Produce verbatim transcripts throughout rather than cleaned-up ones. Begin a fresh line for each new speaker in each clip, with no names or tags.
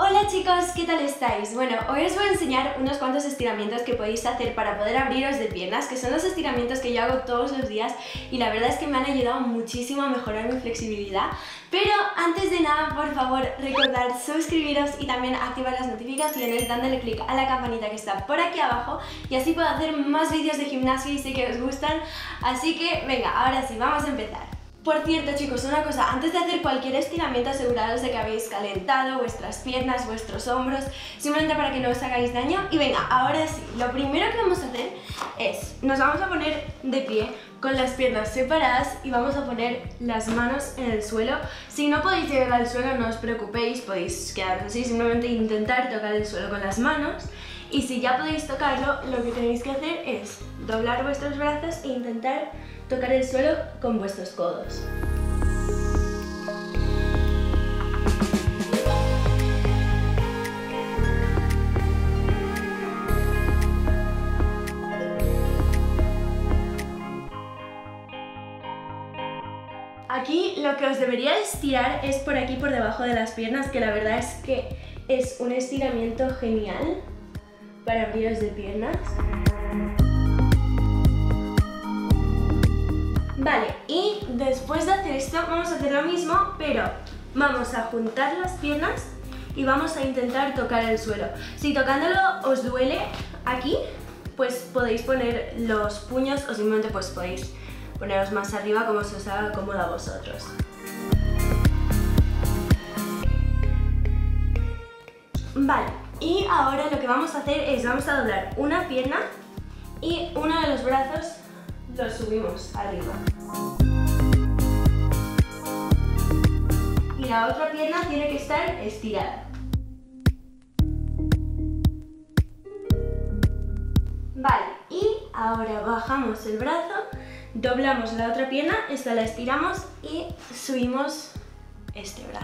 Hola chicos, ¿qué tal estáis? Bueno, hoy os voy a enseñar unos cuantos estiramientos que podéis hacer para poder abriros de piernas, que son los estiramientos que yo hago todos los días y la verdad es que me han ayudado muchísimo a mejorar mi flexibilidad. Pero antes de nada, por favor, recordad suscribiros y también activar las notificaciones dándole clic a la campanita que está por aquí abajo y así puedo hacer más vídeos de gimnasio y sé que os gustan, así que venga, ahora sí, vamos a empezar. Por cierto chicos, una cosa, antes de hacer cualquier estiramiento asegurados de que habéis calentado vuestras piernas, vuestros hombros, simplemente para que no os hagáis daño. Y venga, ahora sí, lo primero que vamos a hacer es, nos vamos a poner de pie con las piernas separadas y vamos a poner las manos en el suelo. Si no podéis llegar al suelo no os preocupéis, podéis quedaros así, simplemente intentar tocar el suelo con las manos. Y si ya podéis tocarlo, lo que tenéis que hacer es doblar vuestros brazos e intentar tocar el suelo con vuestros codos. Aquí lo que os debería estirar es por aquí, por debajo de las piernas, que la verdad es que es un estiramiento genial para abriros de piernas. Vale, y después de hacer esto vamos a hacer lo mismo, pero vamos a juntar las piernas y vamos a intentar tocar el suelo. Si tocándolo os duele aquí, pues podéis poner los puños o simplemente pues podéis poneros más arriba como se os haga cómodo a vosotros. Vale, y ahora lo que vamos a hacer es vamos a doblar una pierna y uno de los brazos lo subimos arriba. Y la otra pierna tiene que estar estirada. Vale, y ahora bajamos el brazo, doblamos la otra pierna, esta la estiramos y subimos este brazo.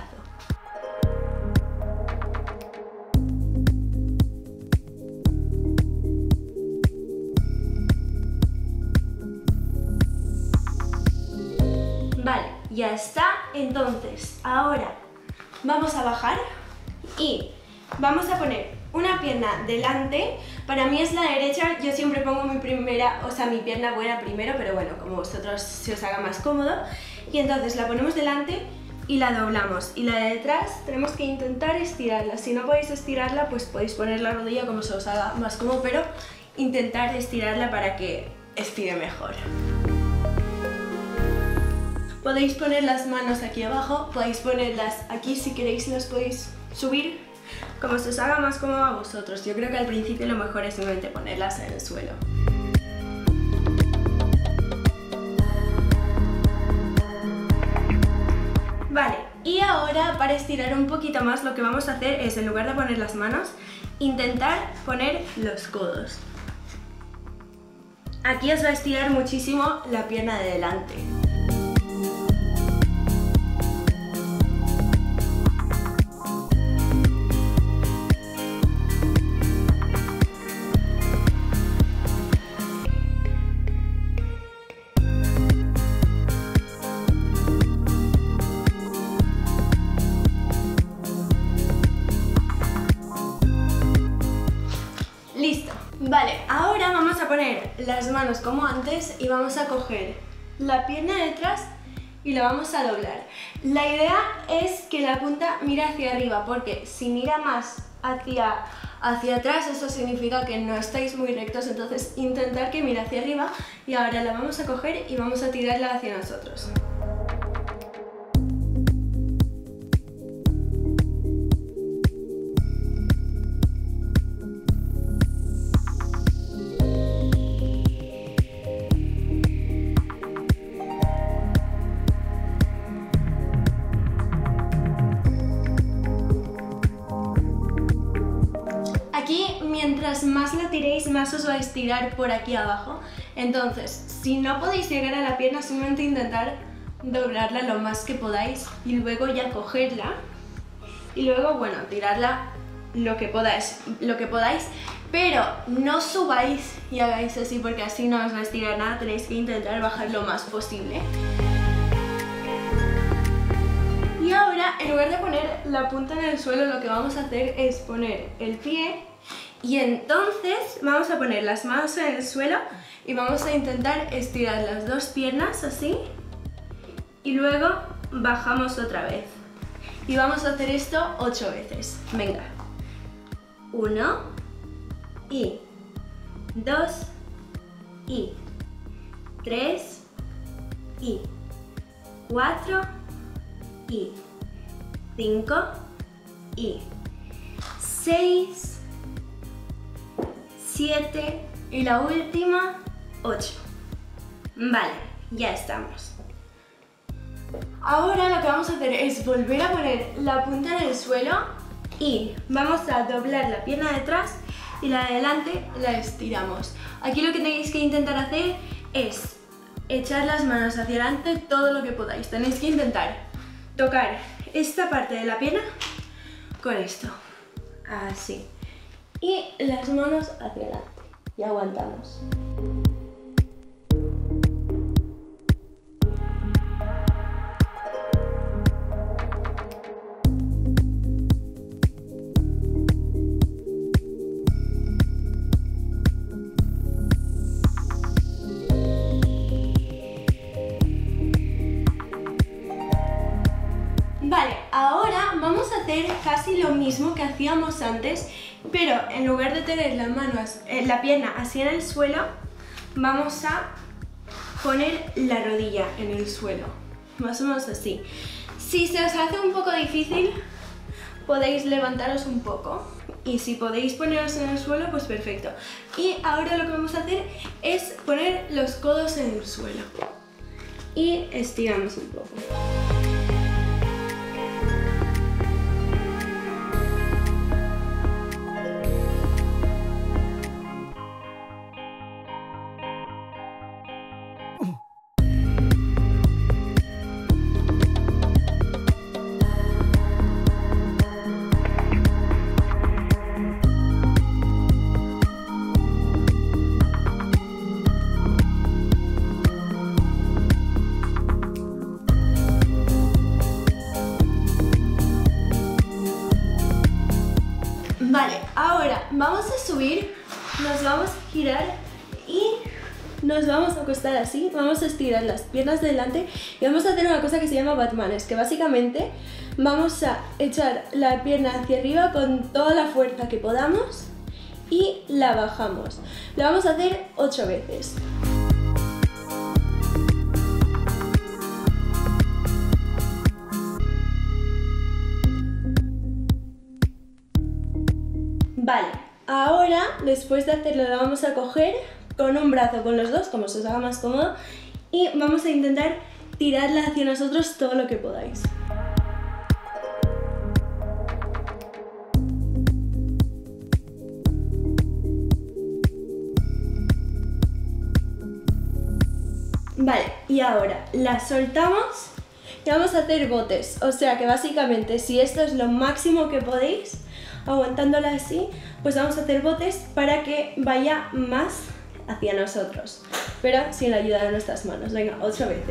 Vale, ya está. Entonces, ahora vamos a bajar y vamos a poner una pierna delante. Para mí es la derecha, yo siempre pongo mi primera, o sea, mi pierna buena primero, pero bueno, como vosotros se os haga más cómodo. Y entonces la ponemos delante y la doblamos. Y la de detrás tenemos que intentar estirarla. Si no podéis estirarla, pues podéis poner la rodilla como se os haga más cómodo, pero intentar estirarla para que estire mejor. Podéis poner las manos aquí abajo, podéis ponerlas aquí si queréis, las podéis subir como se os haga más cómodo a vosotros. Yo creo que al principio lo mejor es simplemente ponerlas en el suelo. Vale, y ahora para estirar un poquito más lo que vamos a hacer es, en lugar de poner las manos, intentar poner los codos. Aquí os va a estirar muchísimo la pierna de delante. Listo. Vale, ahora vamos a poner las manos como antes y vamos a coger la pierna de detrás y la vamos a doblar. La idea es que la punta mire hacia arriba, porque si mira más hacia, hacia atrás, eso significa que no estáis muy rectos, entonces intentar que mire hacia arriba. Y ahora la vamos a coger y vamos a tirarla hacia nosotros. Mientras más la tiréis, más os va a estirar por aquí abajo. Entonces, si no podéis llegar a la pierna, simplemente intentar doblarla lo más que podáis y luego ya cogerla y luego, bueno, tirarla lo que podáis, lo que podáis, pero no subáis y hagáis así porque así no os va a estirar nada, tenéis que intentar bajar lo más posible. Y ahora ahora, en lugar de poner la punta en el suelo, lo que vamos a hacer es poner el pie y entonces vamos a poner las manos en el suelo y vamos a intentar estirar las dos piernas así y luego bajamos otra vez. Y vamos a hacer esto ocho veces. Venga. Uno y dos y tres y cuatro y cinco y seis, siete y la última ocho. Vale, ya estamos. Ahora lo que vamos a hacer es volver a poner la punta en el suelo y vamos a doblar la pierna de atrás y la de adelante la estiramos. Aquí lo que tenéis que intentar hacer es echar las manos hacia adelante todo lo que podáis. Tenéis que intentar tocar esta parte de la pierna con esto, así. Y las manos hacia adelante y aguantamos. Vale, ahora vamos a hacer casi lo mismo que hacíamos antes, pero en lugar de tener la, mano, eh, la pierna así en el suelo, vamos a poner la rodilla en el suelo, más o menos así. Si se os hace un poco difícil, podéis levantaros un poco y si podéis poneros en el suelo, pues perfecto. Y ahora lo que vamos a hacer es poner los codos en el suelo y estiramos un poco. Vale, ahora vamos a subir, nos vamos a girar y nos vamos a acostar así, vamos a estirar las piernas de delante y vamos a hacer una cosa que se llama Batmanes, que básicamente vamos a echar la pierna hacia arriba con toda la fuerza que podamos y la bajamos. Lo vamos a hacer ocho veces. Vale, ahora después de hacerlo lo vamos a coger con un brazo, con los dos, como se os haga más cómodo, y vamos a intentar tirarla hacia nosotros todo lo que podáis. Vale, y ahora la soltamos y vamos a hacer botes, o sea que básicamente si esto es lo máximo que podéis, aguantándola así, pues vamos a hacer botes para que vaya más hacia nosotros, pero sin la ayuda de nuestras manos. Venga, ocho veces.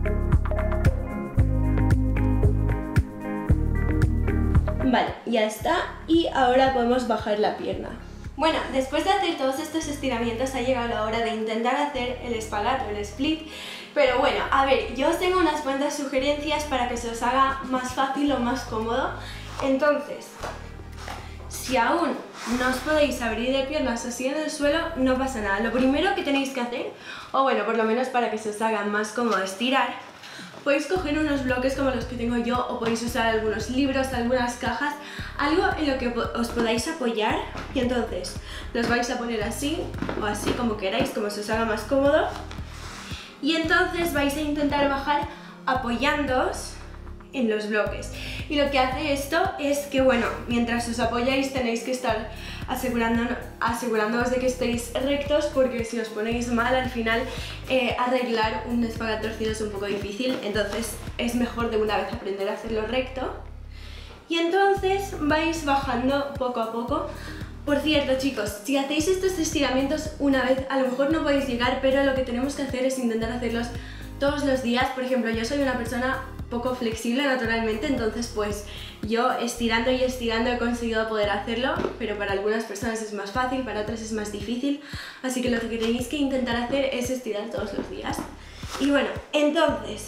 Vale, ya está, y ahora podemos bajar la pierna. Bueno, después de hacer todos estos estiramientos ha llegado la hora de intentar hacer el espalato, el split, pero bueno, a ver, yo os tengo unas cuantas sugerencias para que se os haga más fácil o más cómodo. Entonces, si aún no os podéis abrir de piernas así en el suelo, no pasa nada. Lo primero que tenéis que hacer, o bueno, por lo menos para que se os haga más cómodo estirar, podéis coger unos bloques como los que tengo yo, o podéis usar algunos libros, algunas cajas, algo en lo que os podáis apoyar, y entonces los vais a poner así, o así como queráis, como se os haga más cómodo, y entonces vais a intentar bajar apoyándoos en los bloques. Y lo que hace esto es que, bueno, mientras os apoyáis tenéis que estar asegurando, asegurándoos de que estéis rectos, porque si os ponéis mal al final eh, arreglar un espalato torcido es un poco difícil, entonces es mejor de una vez aprender a hacerlo recto. Y entonces vais bajando poco a poco. Por cierto, chicos, si hacéis estos estiramientos una vez, a lo mejor no podéis llegar, pero lo que tenemos que hacer es intentar hacerlos todos los días. Por ejemplo, yo soy una persona poco flexible naturalmente, entonces pues yo estirando y estirando he conseguido poder hacerlo, pero para algunas personas es más fácil, para otras es más difícil, así que lo que tenéis que intentar hacer es estirar todos los días. Y bueno, entonces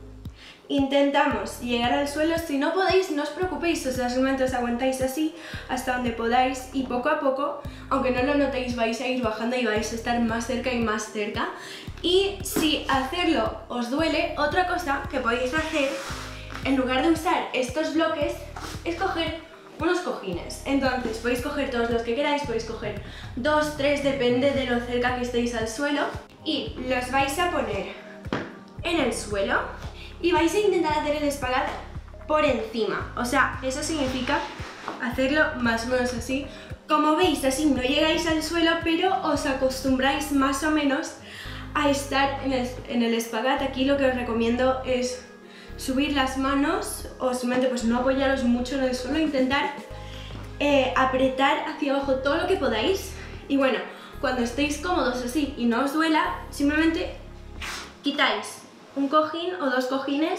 intentamos llegar al suelo. Si no podéis, no os preocupéis, o sea, simplemente os aguantáis así hasta donde podáis y poco a poco, aunque no lo notéis, vais a ir bajando y vais a estar más cerca y más cerca. Y si hacerlo os duele, otra cosa que podéis hacer, en lugar de usar estos bloques, es coger unos cojines. Entonces podéis coger todos los que queráis, podéis coger dos, tres, depende de lo cerca que estéis al suelo, y los vais a poner en el suelo y vais a intentar hacer el espagat por encima. O sea, eso significa hacerlo más o menos así. Como veis, así no llegáis al suelo, pero os acostumbráis más o menos a estar en el, en el espagat. Aquí lo que os recomiendo es subir las manos o simplemente pues no apoyaros mucho en el suelo, intentar eh, apretar hacia abajo todo lo que podáis. Y bueno, cuando estéis cómodos así y no os duela, simplemente quitáis un cojín o dos cojines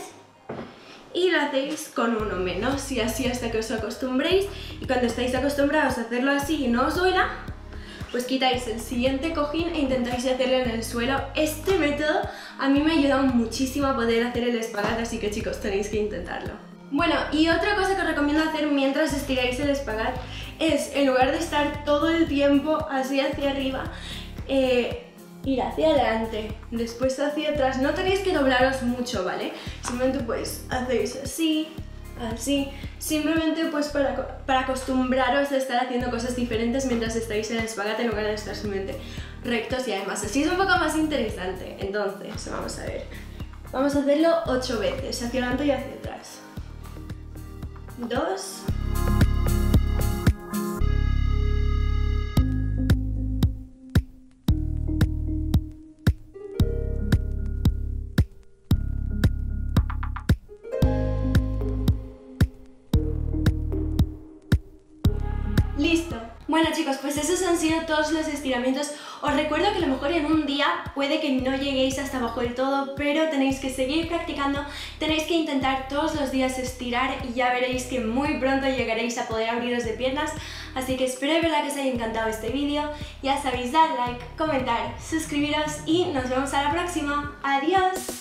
y lo hacéis con uno menos, y así hasta que os acostumbréis. Y cuando estáis acostumbrados a hacerlo así y no os duela, pues quitáis el siguiente cojín e intentáis hacerlo en el suelo. Este método a mí me ha ayudado muchísimo a poder hacer el espagat, así que chicos, tenéis que intentarlo. Bueno, y otra cosa que os recomiendo hacer mientras estiráis el espagat es, en lugar de estar todo el tiempo así hacia arriba, eh, ir hacia adelante, después hacia atrás. No tenéis que doblaros mucho, ¿vale? Simplemente pues hacéis así, así, simplemente pues para, para acostumbraros a estar haciendo cosas diferentes mientras estáis en el espagat, en lugar de estar simplemente rectos, y además así es un poco más interesante. Entonces, vamos a ver, vamos a hacerlo ocho veces, hacia adelante y hacia atrás. Dos. ¡Listo! Bueno chicos, pues esos han sido todos los estiramientos. Os recuerdo que a lo mejor en un día puede que no lleguéis hasta abajo del todo, pero tenéis que seguir practicando, tenéis que intentar todos los días estirar y ya veréis que muy pronto llegaréis a poder abriros de piernas. Así que espero de verdad que os haya encantado este vídeo. Ya sabéis, dar like, comentar, suscribiros y nos vemos a la próxima. ¡Adiós!